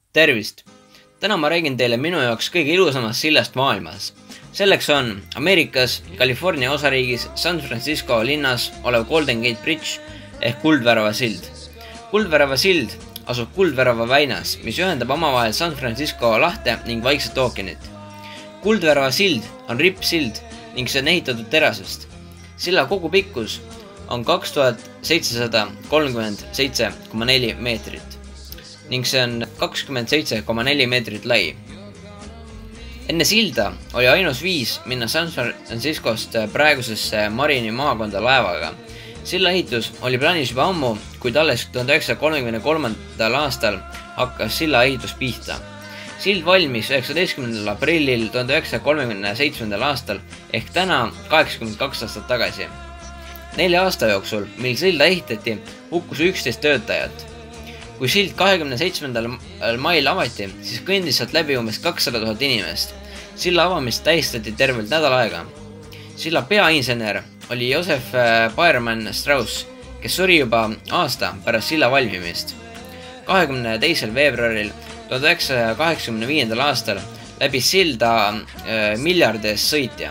Tervist! Täna ma räägin teile minu jaoks kõige ilusamast sillast maailmas. Selleks on Ameerikas, California osariigis San Francisco linnas olev Golden Gate Bridge ehk Kuldvärava sild. Kuldvärava sild asub Kuldvärava väinas, mis ühendab omavahel San Francisco lahte ning Vaikset ookeanit. Kuldvärava sild on rippsild ning see on ehitatud terasest. Silla kogupikkus on 2737,4 meetrit ning see on 27,4 meetrit lai. Enne silda oli ainus viis minna San Franciscost praegusesse Marini maakonda laevaga. Silla ehitus oli plaanis juba ammu, kuid alles 1933. aastal hakkas silla ehitus pihta. Sild valmis 19. aprillil 1937. aastal ehk täna 82 aastat tagasi. 4 aasta jooksul, mil silda ehitati, hukkus 11 töötajat. Kui sild 27. mail avati, siis kõndis sealt läbi umbes 200 000 inimest. Silla avamist tähistati tervelt nädal aega. Silla peainsener oli Josef Baermann Strauss, kes suri juba aasta pärast silla valmimist. 22. veebruaril 1985. aastal läbis silda miljardi eest sõitja.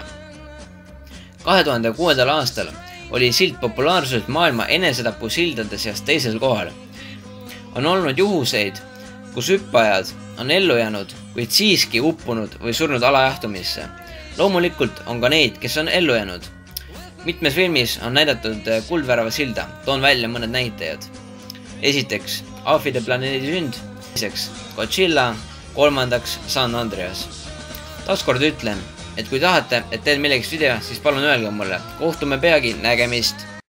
2006. aastal oli sild populaarsuselt maailma enesetapusildade seas teisel kohal. On olnud juhuseid, kus hüppajad on ellu jäänud, kuid siiski uppunud või surnud alajahtumisse. Loomulikult on ka neid, kes on ellu jäänud. Mitmes filmis on näidatud Kuldvärava silda, toon välja mõned näitajad. Esiteks, Aafide planeedi sünd, teiseks, Godzilla, kolmandaks, San Andreas. Taaskord ütlen, et kui tahate, et teen millegist video, siis palun öelge mulle. Kohtume peagi, nägemist!